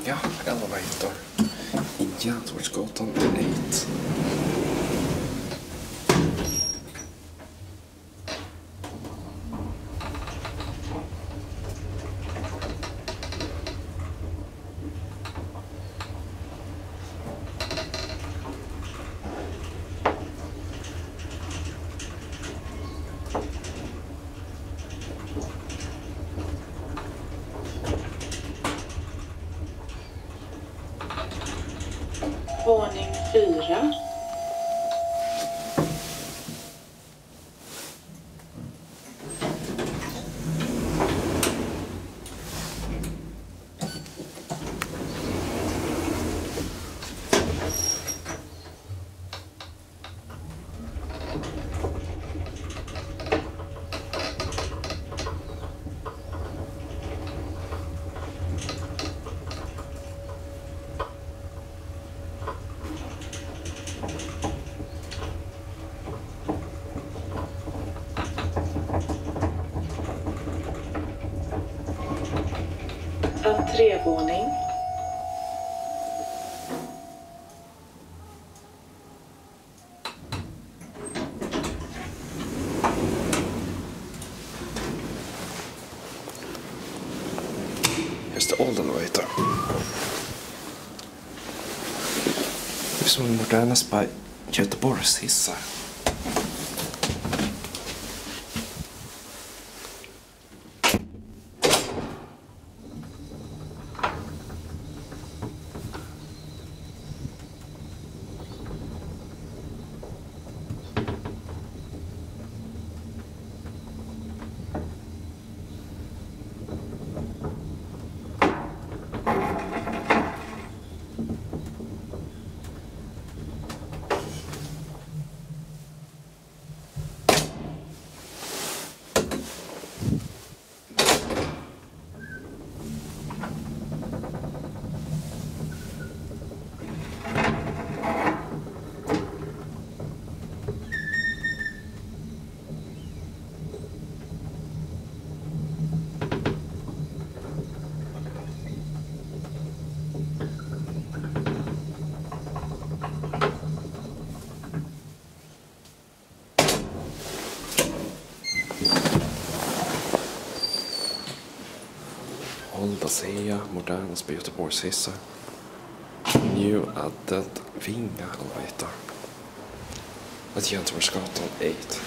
Ja, elevator. I Järnsborgsgatan 8. Våning 4. Entrévåning. Here's the old elevator. Det är som en modern Göteborgs hissar. Old Asea, modernast på Göteborgs hissar. New added Vinga elevator. At Järnsborgsgatan 8.